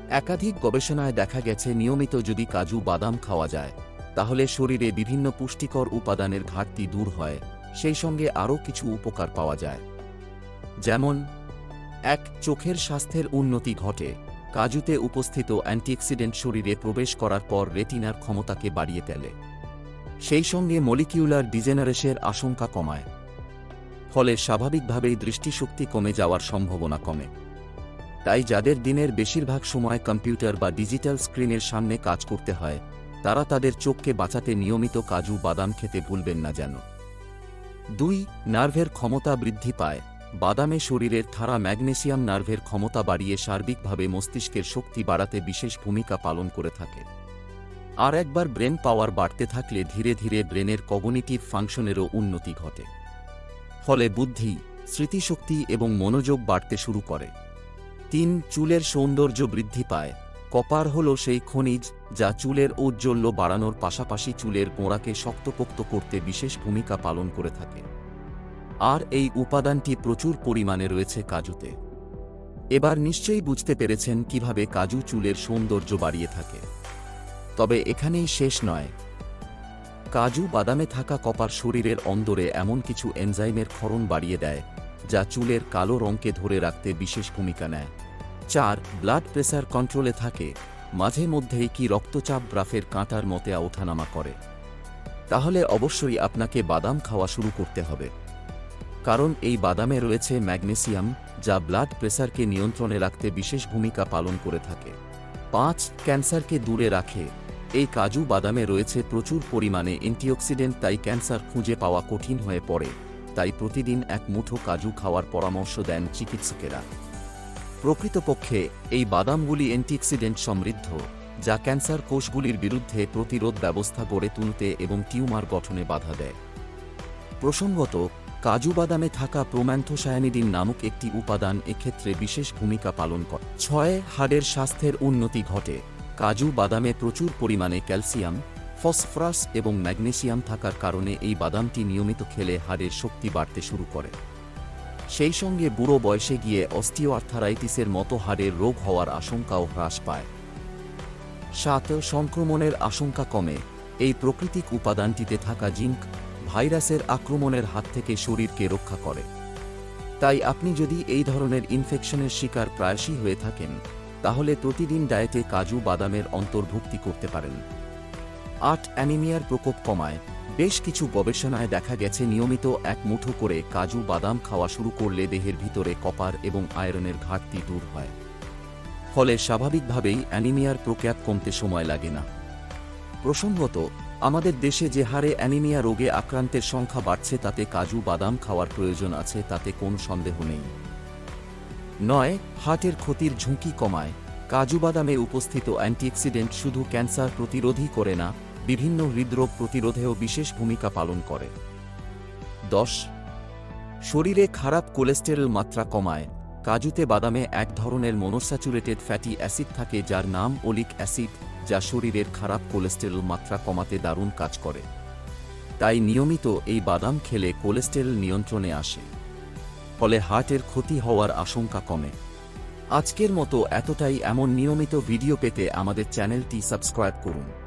একাধিক গবেষণায় দেখা গেছে নিয়মিত যদি কাজু বাদাম খাওয়া যায় তাহলে শরীরে বিভিন্ন পুষ্টিকর উপাদানের ঘাটতি দূর হয়, সেই সঙ্গে আরও কিছু উপকার পাওয়া যায়। যেমন ১. চোখের স্বাস্থ্যের উন্নতি ঘটে। কাজুতে উপস্থিত অ্যান্টিঅক্সিডেন্ট শরীরে প্রবেশ করার পর রেটিনার ক্ষমতাকে বাড়িয়ে তোলে, সেই সঙ্গে মলিকিউলার ডিজেনারেশনের আশঙ্কা কমায়, ফলে স্বাভাবিকভাবেই দৃষ্টিশক্তি কমে যাওয়ার সম্ভাবনা কমে। তাই যাদের দিনের বেশিরভাগ সময় কম্পিউটার বা ডিজিটাল স্ক্রিনের সামনে কাজ করতে হয় তারা তাদের চোখকে বাঁচাতে নিয়মিত কাজু বাদাম খেতে ভুলবেন না যেন। ২. নার্ভের ক্ষমতা বৃদ্ধি পায়। বাদামে শরীরের থারা ম্যাগনেসিয়াম নার্ভের ক্ষমতা বাড়িয়ে সার্বিকভাবে মস্তিষ্কের শক্তি বাড়াতে বিশেষ ভূমিকা পালন করে থাকে। আর একবার ব্রেন পাওয়ার বাড়তে থাকলে ধীরে ধীরে ব্রেনের কগনিটিভ ফাংশনেরও উন্নতি ঘটে, ফলে বুদ্ধি, স্মৃতিশক্তি এবং মনোযোগ বাড়তে শুরু করে। ৩. চুলের সৌন্দর্য বৃদ্ধি পায়। কপার হল সেই খনিজ যা চুলের ঔজ্জ্বল্য বাড়ানোর পাশাপাশি চুলের গোড়াকে শক্তপোক্ত করতে বিশেষ ভূমিকা পালন করে থাকে। আর এই উপাদানটি প্রচুর পরিমাণে রয়েছে কাজুতে। এবার নিশ্চয়ই বুঝতে পেরেছেন কিভাবে কাজু চুলের সৌন্দর্য বাড়িয়ে থাকে। তবে এখানেই শেষ নয়। কাজু বাদামে থাকা কপার শরীরের অন্দরে এমন কিছু এনজাইমের ক্ষরণ বাড়িয়ে দেয় যা চুলের কালো রঙকে ধরে রাখতে বিশেষ ভূমিকা নেয়। ৪. ব্লাড প্রেসার কন্ট্রোলে থাকে। মাঝে মধ্যেই কি রক্তচাপ গ্রাফের কাঁটার মতে ওঠানামা করে? তাহলে অবশ্যই আপনাকে বাদাম খাওয়া শুরু করতে হবে, কারণ এই বাদামে রয়েছে ম্যাগনেসিয়াম যা ব্লাড প্রেসারকে নিয়ন্ত্রণে রাখতে বিশেষ ভূমিকা পালন করে থাকে। ৫. ক্যান্সারকে দূরে রাখে। এই কাজু বাদামে রয়েছে প্রচুর পরিমাণে অ্যান্টিঅক্সিডেন্ট, তাই ক্যান্সার খুঁজে পাওয়া কঠিন হয়ে পড়ে। তাই প্রতিদিন এক মুঠো কাজু খাওয়ার পরামর্শ দেন চিকিৎসকেরা। প্রকৃতপক্ষে এই বাদামগুলি অ্যান্টিঅক্সিডেন্ট সমৃদ্ধ যা ক্যান্সার কোষগুলির বিরুদ্ধে প্রতিরোধ ব্যবস্থা গড়ে তুলতে এবং টিউমার গঠনে বাধা দেয়। প্রসঙ্গত, কাজু বাদামে থাকা প্রোম্যান্থোসায়ানিডিন নামক একটি উপাদান এক্ষেত্রে বিশেষ ভূমিকা পালন করে। ৬. হাড়ের স্বাস্থ্যের উন্নতি ঘটে। কাজু বাদামে প্রচুর পরিমাণে ক্যালসিয়াম, ফসফরাস এবং ম্যাগনেসিয়াম থাকার কারণে এই বাদামটি নিয়মিত খেলে হাড়ের শক্তি বাড়তে শুরু করে। সেই সঙ্গে বুড়ো বয়সে গিয়ে অস্টিওআর্থারাইটিসের মতো হাড়ের রোগ হওয়ার আশঙ্কাও হ্রাস পায়। ৭. সংক্রমণের আশঙ্কা কমে। এই প্রাকৃতিক উপাদানটিতে থাকা জিঙ্ক ভাইরাসের আক্রমণের হাত থেকে শরীরকে রক্ষা করে। তাই আপনি যদি এই ধরনের ইনফেকশনের শিকার প্রায়শই হয়ে থাকেন তাহলে প্রতিদিন ডায়েটে কাজু বাদামের অন্তর্ভুক্তি করতে পারেন। ৮. অ্যানিমিয়ার প্রকোপ কমায়। বেশ কিছু গবেষণায় দেখা গেছে নিয়মিত এক মুঠো করে কাজু বাদাম খাওয়া শুরু করলে দেহের ভিতরে কপার এবং আয়রনের ঘাটতি দূর হয়, ফলে স্বাভাবিকভাবেই অ্যানিমিয়ার প্রকোপ কমতে সময় লাগে না। প্রসঙ্গত, আমাদের দেশে যে হারে অ্যানিমিয়া রোগে আক্রান্তের সংখ্যা বাড়ছে তাতে কাজু বাদাম খাওয়ার প্রয়োজন আছে, তাতে কোনো সন্দেহ নেই। ৯. হার্টের ক্ষতির ঝুঁকি কমায়। কাজু বাদামে উপস্থিত অ্যান্টিঅক্সিডেন্ট শুধু ক্যান্সার প্রতিরোধই করে না, বিভিন্ন হৃদরোগ প্রতিরোধেও বিশেষ ভূমিকা পালন করে। ১০. শরীরে খারাপ কোলেস্টেরল মাত্রা কমায়। কাজুতে বাদামে এক ধরনের মনোস্যাচুরেটেড ফ্যাটি অ্যাসিড থাকে যার নাম ওলিক অ্যাসিড, যা শরীরের খারাপ কোলেস্টেরল মাত্রা কমাতে দারুণ কাজ করে। তাই নিয়মিত এই বাদাম খেলে কোলেস্টেরল নিয়ন্ত্রণে আসে, ফলে হার্টের ক্ষতি হওয়ার আশঙ্কা কমে। আজকের মতো এতটাই। এমন নিয়মিত ভিডিও পেতে আমাদের চ্যানেলটি সাবস্ক্রাইব করুন।